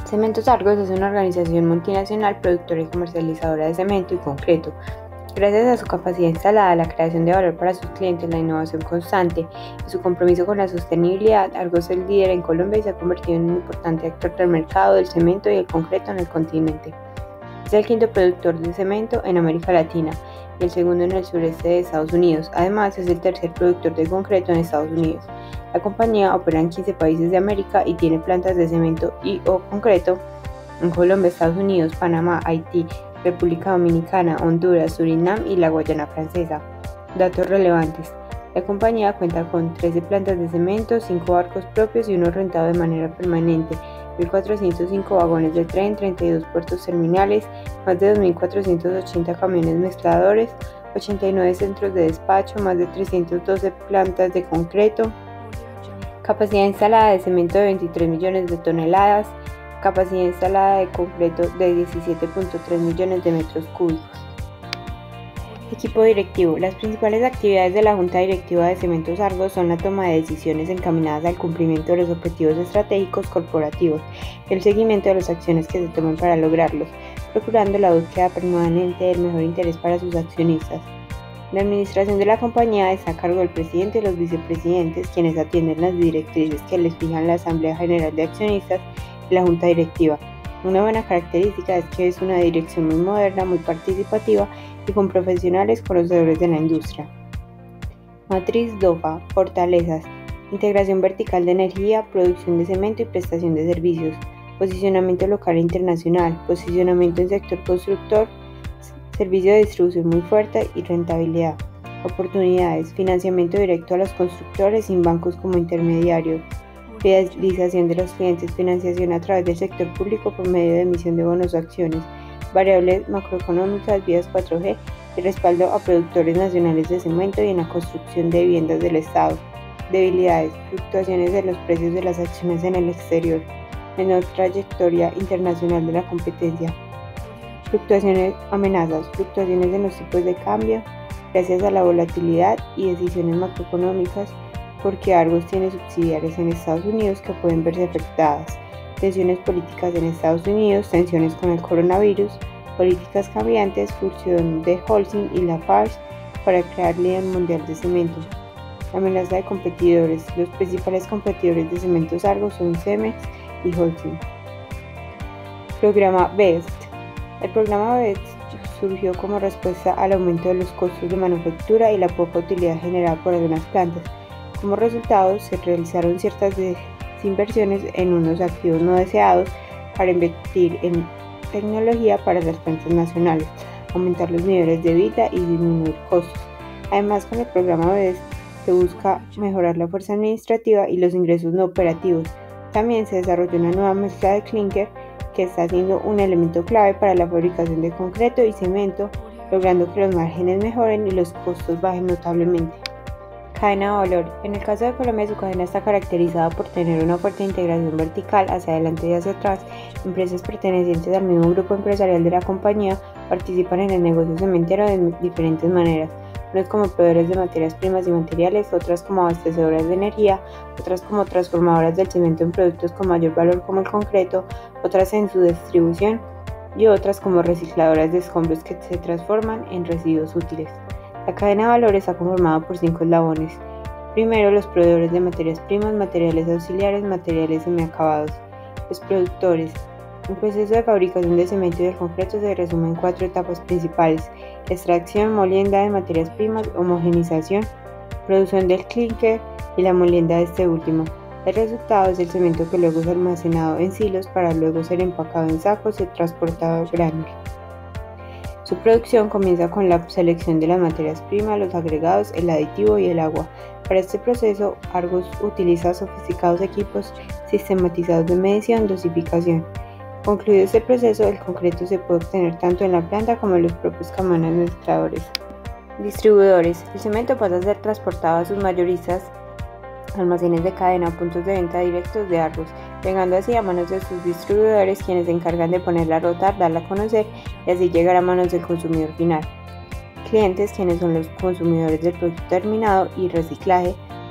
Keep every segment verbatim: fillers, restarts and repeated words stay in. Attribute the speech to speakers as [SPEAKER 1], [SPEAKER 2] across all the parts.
[SPEAKER 1] Cementos Argos es una organización multinacional productora y comercializadora de cemento y concreto. Gracias a su capacidad instalada, la creación de valor para sus clientes, la innovación constante y su compromiso con la sostenibilidad, Argos es líder en Colombia y se ha convertido en un importante actor del mercado del cemento y el concreto en el continente. Es el quinto productor de cemento en América Latina y el segundo en el sureste de Estados Unidos. Además, es el tercer productor de concreto en Estados Unidos. La compañía opera en quince países de América y tiene plantas de cemento y o concreto en Colombia, Estados Unidos, Panamá, Haití, República Dominicana, Honduras, Surinam y la Guayana Francesa. Datos relevantes. La compañía cuenta con trece plantas de cemento, cinco barcos propios y uno rentado de manera permanente, mil cuatrocientos cinco vagones de tren, treinta y dos puertos terminales, más de dos mil cuatrocientos ochenta camiones mezcladores, ochenta y nueve centros de despacho, más de trescientas doce plantas de concreto, capacidad instalada de cemento de veintitrés millones de toneladas, capacidad instalada de concreto de diecisiete punto tres millones de metros cúbicos. Equipo directivo. Las principales actividades de la Junta Directiva de Cementos Argos son la toma de decisiones encaminadas al cumplimiento de los objetivos estratégicos corporativos y el seguimiento de las acciones que se toman para lograrlos, procurando la búsqueda permanente del mejor interés para sus accionistas. La administración de la compañía está a cargo del presidente y los vicepresidentes, quienes atienden las directrices que les fijan la Asamblea General de Accionistas y la Junta Directiva. Una buena característica es que es una dirección muy moderna, muy participativa y con profesionales conocedores de la industria. Matriz DOFA. Fortalezas: integración vertical de energía, producción de cemento y prestación de servicios, posicionamiento local e internacional, posicionamiento en sector constructor, servicio de distribución muy fuerte y rentabilidad. Oportunidades: financiamiento directo a los constructores sin bancos como intermediario, fidelización de los clientes, financiación a través del sector público por medio de emisión de bonos o acciones, variables macroeconómicas, vías cuatro G y respaldo a productores nacionales de cemento y en la construcción de viviendas del Estado. Debilidades: fluctuaciones de los precios de las acciones en el exterior, menor trayectoria internacional de la competencia. Fluctuaciones, amenazas, fluctuaciones en los tipos de cambio, gracias a la volatilidad y decisiones macroeconómicas, porque Argos tiene subsidiarias en Estados Unidos que pueden verse afectadas. Tensiones políticas en Estados Unidos, tensiones con el coronavirus, políticas cambiantes, fusión de Holcim y Lafarge para crear líder mundial de cemento. Amenaza de competidores. Los principales competidores de Cementos Argos son Cemex y Holcim. Programa BEST. El programa BEST surgió como respuesta al aumento de los costos de manufactura y la poca utilidad generada por algunas plantas. Como resultado, se realizaron ciertas desinversiones en unos activos no deseados para invertir en tecnología para las plantas nacionales, aumentar los niveles de vida y disminuir costos. Además, con el programa BEST se busca mejorar la fuerza administrativa y los ingresos no operativos. También se desarrolló una nueva mezcla de clinker que está siendo un elemento clave para la fabricación de concreto y cemento, logrando que los márgenes mejoren y los costos bajen notablemente. Cadena de valor. En el caso de Colombia, su cadena está caracterizada por tener una fuerte integración vertical hacia adelante y hacia atrás. Empresas pertenecientes al mismo grupo empresarial de la compañía participan en el negocio cementero de diferentes maneras, unas como proveedores de materias primas y materiales, otras como abastecedoras de energía, otras como transformadoras del cemento en productos con mayor valor como el concreto, otras en su distribución y otras como recicladoras de escombros que se transforman en residuos útiles. La cadena de valor está conformada por cinco eslabones. Primero, los proveedores de materias primas, materiales auxiliares, materiales semiacabados. Los productores. El proceso de fabricación de cemento y del concreto se resume en cuatro etapas principales: extracción, molienda de materias primas, homogenización, producción del clinker y la molienda de este último. El resultado es el cemento que luego es almacenado en silos para luego ser empacado en sacos y transportado a granel. Su producción comienza con la selección de las materias primas, los agregados, el aditivo y el agua. Para este proceso, Argos utiliza sofisticados equipos sistematizados de medición y dosificación. Concluido este proceso, el concreto se puede obtener tanto en la planta como en los propios camiones mezcladores. Distribuidores. El cemento pasa a ser transportado a sus mayoristas, almacenes de cadena, puntos de venta directos de Argos, llegando así a manos de sus distribuidores, quienes se encargan de ponerla a rotar, darla a conocer y así llegar a manos del consumidor final. Clientes, quienes son los consumidores del producto terminado y reciclaje,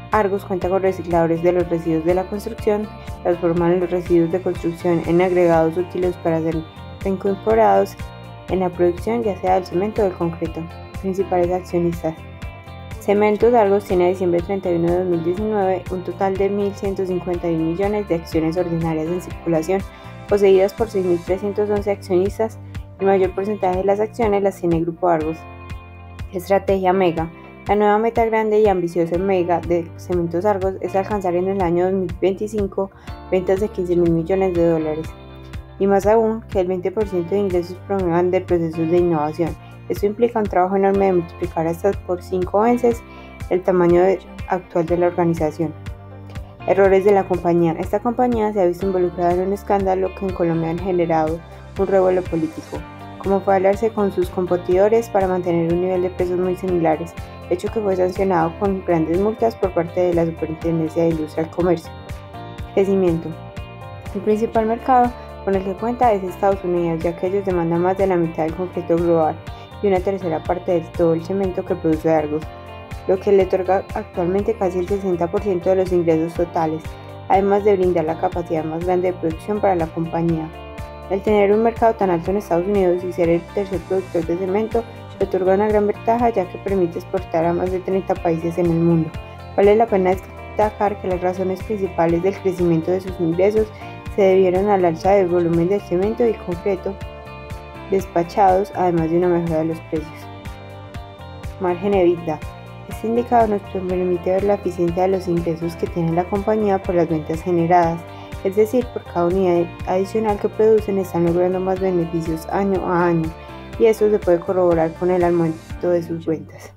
[SPEAKER 1] Argos cuenta con recicladores de los residuos de la construcción, transforman los residuos de construcción en agregados útiles para ser reincorporados en la producción, ya sea del cemento o del concreto. Principales accionistas. Cementos Argos tiene a diciembre treinta y uno de dos mil diecinueve un total de mil ciento cincuenta y uno millones de acciones ordinarias en circulación, poseídas por seis mil trescientos once accionistas. El mayor porcentaje de las acciones las tiene el Grupo Argos. Estrategia Mega. La nueva meta grande y ambiciosa Mega de Cementos Argos es alcanzar en el año dos mil veinticinco ventas de quince mil millones de dólares. Y más aún, que el veinte por ciento de ingresos provengan de procesos de innovación. Esto implica un trabajo enorme de multiplicar hasta por cinco veces el tamaño de, actual de la organización. Errores de la compañía. Esta compañía se ha visto involucrada en un escándalo que en Colombia ha generado un revuelo político, como fue aliarse con sus competidores para mantener un nivel de precios muy similares, hecho que fue sancionado con grandes multas por parte de la Superintendencia de Industria y Comercio. Crecimiento. El principal mercado con el que cuenta es Estados Unidos, ya que ellos demandan más de la mitad del concreto global y una tercera parte de todo el cemento que produce Argos, lo que le otorga actualmente casi el sesenta por ciento de los ingresos totales, además de brindar la capacidad más grande de producción para la compañía. El tener un mercado tan alto en Estados Unidos y ser el tercer productor de cemento le otorga una gran ventaja, ya que permite exportar a más de treinta países en el mundo. Vale la pena destacar que las razones principales del crecimiento de sus ingresos se debieron al alza del volumen de cemento y concreto despachados, además de una mejora de los precios. Margen EBITDA. Este indicador nos permite ver la eficiencia de los ingresos que tiene la compañía por las ventas generadas, es decir, por cada unidad adicional que producen están logrando más beneficios año a año, y eso se puede corroborar con el aumento de sus ventas.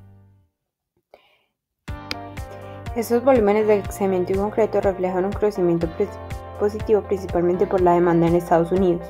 [SPEAKER 1] Estos volúmenes de cemento y concreto reflejan un crecimiento positivo principalmente por la demanda en Estados Unidos.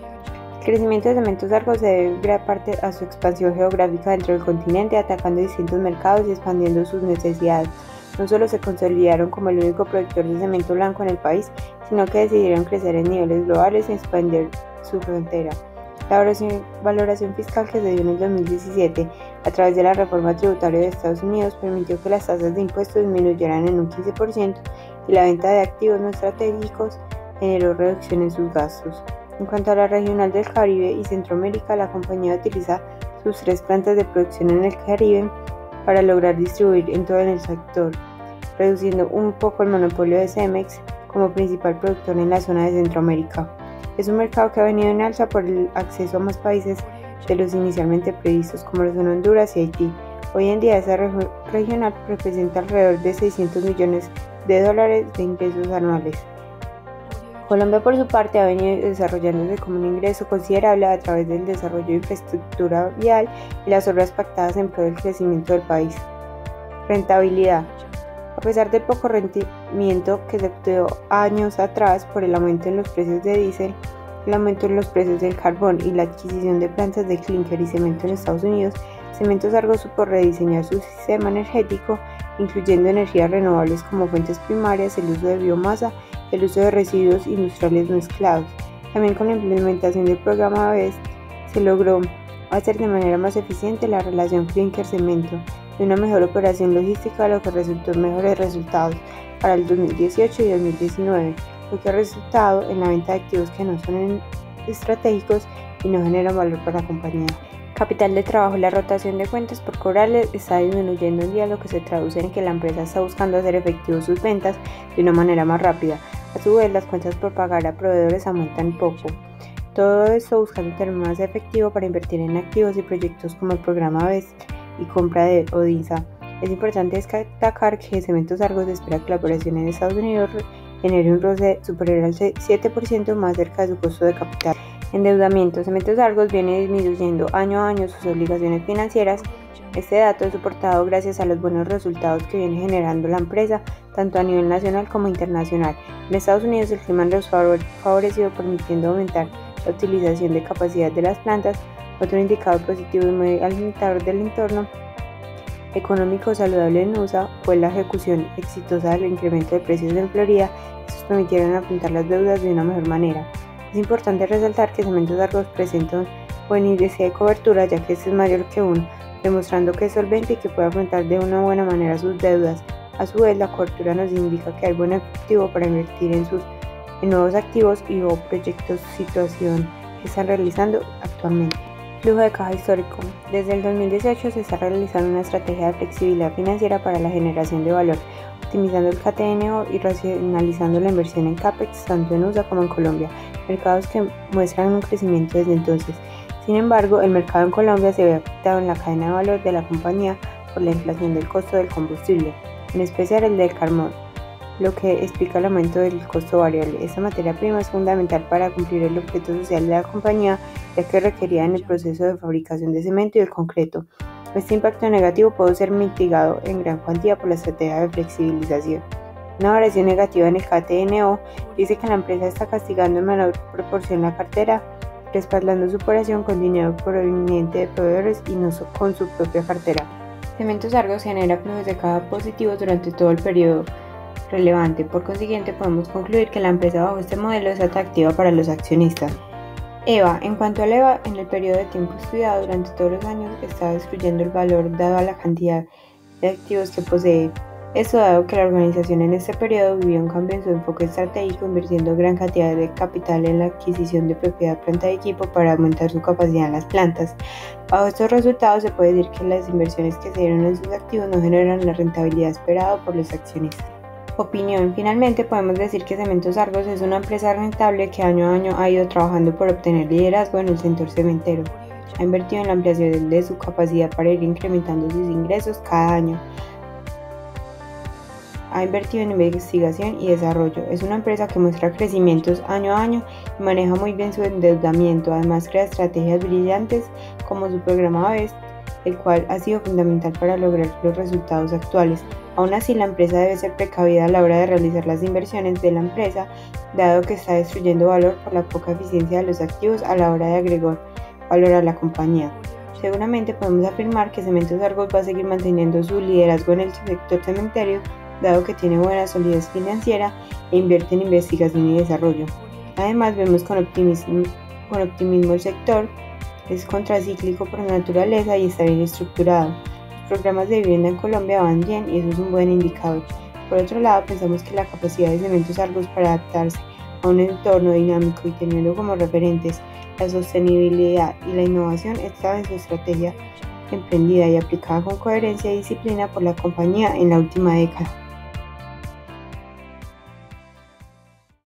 [SPEAKER 1] El crecimiento de Cementos Argos se debe en gran parte a su expansión geográfica dentro del continente, atacando distintos mercados y expandiendo sus necesidades. No solo se consolidaron como el único productor de cemento blanco en el país, sino que decidieron crecer en niveles globales y expandir su frontera. La valoración, valoración fiscal que se dio en el dos mil diecisiete a través de la reforma tributaria de Estados Unidos permitió que las tasas de impuestos disminuyeran en un quince por ciento y la venta de activos no estratégicos generó reducción en sus gastos. En cuanto a la regional del Caribe y Centroamérica, la compañía utiliza sus tres plantas de producción en el Caribe para lograr distribuir en todo el sector, reduciendo un poco el monopolio de Cemex como principal productor en la zona de Centroamérica. Es un mercado que ha venido en alza por el acceso a más países de los inicialmente previstos, como lo son Honduras y Haití. Hoy en día esa región regional representa alrededor de seiscientos millones de dólares de ingresos anuales. Colombia, por su parte, ha venido desarrollándose como un ingreso considerable a través del desarrollo de infraestructura vial y las obras pactadas en pro del crecimiento del país. Rentabilidad. A pesar del poco rendimiento que se obtuvo años atrás por el aumento en los precios de diésel, el aumento en los precios del carbón y la adquisición de plantas de clínker y cemento en Estados Unidos, Cementos Argos supo rediseñar su sistema energético, incluyendo energías renovables como fuentes primarias, el uso de biomasa y el uso de residuos industriales mezclados. También con la implementación del programa B E S se logró hacer de manera más eficiente la relación clínker-cemento y una mejor operación logística, lo que resultó en mejores resultados para el dos mil dieciocho y dos mil diecinueve, lo que ha resultado en la venta de activos que no son estratégicos y no generan valor para la compañía. Capital de trabajo. La rotación de cuentas por cobrarles está disminuyendo en día, lo que se traduce en que la empresa está buscando hacer efectivos sus ventas de una manera más rápida. A su vez, las cuentas por pagar a proveedores aumentan poco. Todo esto buscando tener más efectivo para invertir en activos y proyectos como el programa B E S y compra de Odinsa. Es importante destacar que Cementos Argos espera que la operación en Estados Unidos genere un roce superior al siete por ciento más cerca de su costo de capital. Endeudamiento. Cementos Argos viene disminuyendo año a año sus obligaciones financieras. Este dato es soportado gracias a los buenos resultados que viene generando la empresa, tanto a nivel nacional como internacional. En Estados Unidos el clima los ha favorecido, permitiendo aumentar la utilización de capacidad de las plantas. Otro indicador positivo y muy alentador del entorno económico saludable en U S A fue la ejecución exitosa del incremento de precios en Florida. Estos permitieron afrontar las deudas de una mejor manera. Es importante resaltar que Cementos Argos presenta un buen índice de cobertura, ya que este es mayor que uno, demostrando que es solvente y que puede afrontar de una buena manera sus deudas. A su vez, la cobertura nos indica que hay buen activo para invertir en sus en nuevos activos y o proyectos, situación que están realizando actualmente. Flujo de caja histórico. Desde el dos mil dieciocho se está realizando una estrategia de flexibilidad financiera para la generación de valor, optimizando el K T N O y racionalizando la inversión en CAPEX tanto en U S A como en Colombia, mercados que muestran un crecimiento desde entonces. Sin embargo, el mercado en Colombia se ve afectado en la cadena de valor de la compañía por la inflación del costo del combustible, en especial el del carbón, lo que explica el aumento del costo variable. Esta materia prima es fundamental para cumplir el objeto social de la compañía, ya que requería en el proceso de fabricación de cemento y el concreto. Este impacto negativo puede ser mitigado en gran cuantía por la estrategia de flexibilización. Una variación negativa en el K T N O dice que la empresa está castigando en menor proporción la cartera, respaldando su operación con dinero proveniente de proveedores y no con su propia cartera. Cementos Argos genera flujos de caja positivos durante todo el periodo relevante. Por consiguiente, podemos concluir que la empresa bajo este modelo es atractiva para los accionistas. EVA. En cuanto al EVA, en el periodo de tiempo estudiado durante todos los años, está destruyendo el valor dado a la cantidad de activos que posee. Esto dado que la organización en este periodo vivió un cambio en su enfoque estratégico, invirtiendo gran cantidad de capital en la adquisición de propiedad, planta y equipo para aumentar su capacidad en las plantas. Bajo estos resultados se puede decir que las inversiones que se dieron en sus activos no generan la rentabilidad esperada por los accionistas. Opinión. Finalmente, podemos decir que Cementos Argos es una empresa rentable que año a año ha ido trabajando por obtener liderazgo en el sector cementero. Ha invertido en la ampliación de su capacidad para ir incrementando sus ingresos cada año. Ha invertido en investigación y desarrollo. Es una empresa que muestra crecimientos año a año y maneja muy bien su endeudamiento. Además, crea estrategias brillantes como su programa B E S T, el cual ha sido fundamental para lograr los resultados actuales. Aún así, la empresa debe ser precavida a la hora de realizar las inversiones de la empresa, dado que está destruyendo valor por la poca eficiencia de los activos a la hora de agregar valor a la compañía. Seguramente podemos afirmar que Cementos Argos va a seguir manteniendo su liderazgo en el sector cementerio, dado que tiene buena solidez financiera e invierte en investigación y desarrollo. Además, vemos con optimismo, con optimismo el sector, es contracíclico por naturaleza y está bien estructurado. Los programas de vivienda en Colombia van bien y eso es un buen indicador. Por otro lado, pensamos que la capacidad de Cementos Argos para adaptarse a un entorno dinámico y teniendo como referentes la sostenibilidad y la innovación está en su estrategia emprendida y aplicada con coherencia y disciplina por la compañía en la última década.